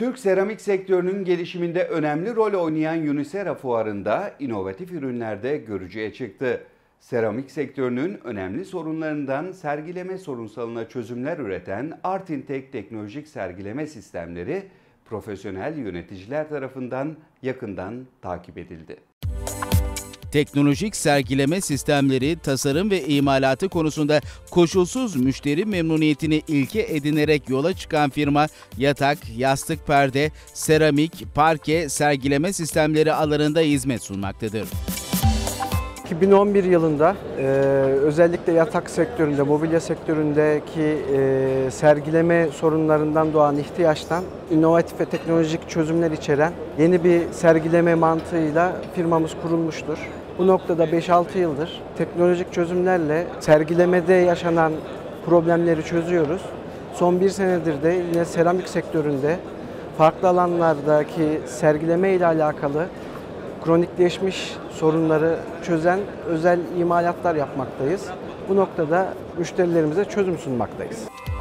Türk seramik sektörünün gelişiminde önemli rol oynayan Unisera Fuarı'nda inovatif ürünlerde görücüye çıktı. Seramik sektörünün önemli sorunlarından sergileme sorunsalına çözümler üreten Artintek teknolojik sergileme sistemleri profesyonel yöneticiler tarafından yakından takip edildi. Teknolojik sergileme sistemleri tasarım ve imalatı konusunda koşulsuz müşteri memnuniyetini ilke edinerek yola çıkan firma yatak, yastık perde, seramik, parke sergileme sistemleri alanında hizmet sunmaktadır. 2011 yılında özellikle yatak sektöründe, mobilya sektöründeki sergileme sorunlarından doğan ihtiyaçtan inovatif ve teknolojik çözümler içeren yeni bir sergileme mantığıyla firmamız kurulmuştur. Bu noktada 5-6 yıldır teknolojik çözümlerle sergilemede yaşanan problemleri çözüyoruz. Son bir senedir de yine seramik sektöründe farklı alanlardaki sergileme ile alakalı kronikleşmiş sorunları çözen özel imalatlar yapmaktayız. Bu noktada müşterilerimize çözüm sunmaktayız.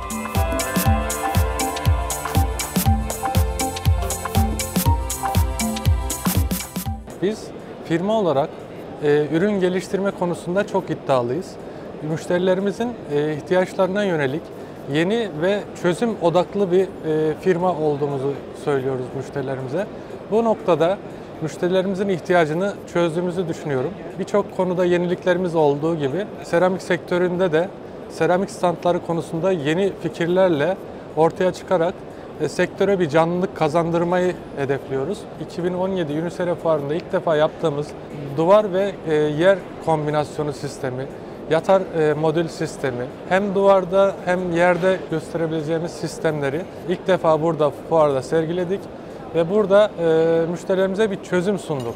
Biz firma olarak ürün geliştirme konusunda çok iddialıyız. Müşterilerimizin ihtiyaçlarına yönelik yeni ve çözüm odaklı bir firma olduğumuzu söylüyoruz müşterilerimize. Bu noktada müşterilerimizin ihtiyacını çözdüğümüzü düşünüyorum. Birçok konuda yeniliklerimiz olduğu gibi seramik sektöründe de seramik standları konusunda yeni fikirlerle ortaya çıkarak sektöre bir canlılık kazandırmayı hedefliyoruz. 2017 Unisera Fuarı'nda ilk defa yaptığımız duvar ve yer kombinasyonu sistemi, yatar modül sistemi, hem duvarda hem yerde gösterebileceğimiz sistemleri ilk defa burada fuarda sergiledik ve burada müşterilerimize bir çözüm sunduk.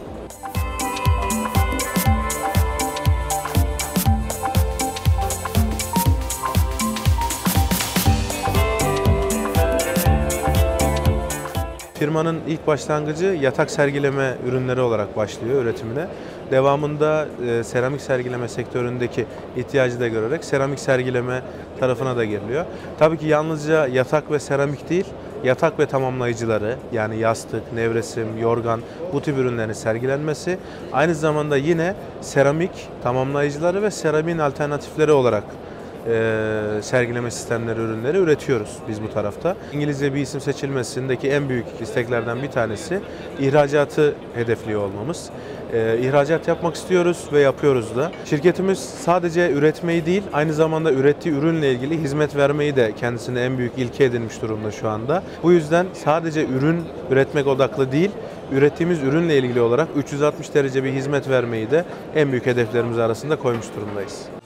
Firmanın ilk başlangıcı yatak sergileme ürünleri olarak başlıyor üretimine. Devamında seramik sergileme sektöründeki ihtiyacı da görerek seramik sergileme tarafına da giriliyor. Tabii ki yalnızca yatak ve seramik değil, yatak ve tamamlayıcıları yani yastık, nevresim, yorgan bu tip ürünlerin sergilenmesi, aynı zamanda yine seramik tamamlayıcıları ve seramiğin alternatifleri olarak sergileme sistemleri, ürünleri üretiyoruz biz bu tarafta. İngilizce bir isim seçilmesindeki en büyük isteklerden bir tanesi ihracatı hedefliyor olmamız. İhracat yapmak istiyoruz ve yapıyoruz da. Şirketimiz sadece üretmeyi değil, aynı zamanda ürettiği ürünle ilgili hizmet vermeyi de kendisine en büyük ilke edinmiş durumda şu anda. Bu yüzden sadece ürün üretmek odaklı değil, ürettiğimiz ürünle ilgili olarak 360 derece bir hizmet vermeyi de en büyük hedeflerimiz arasında koymuş durumdayız.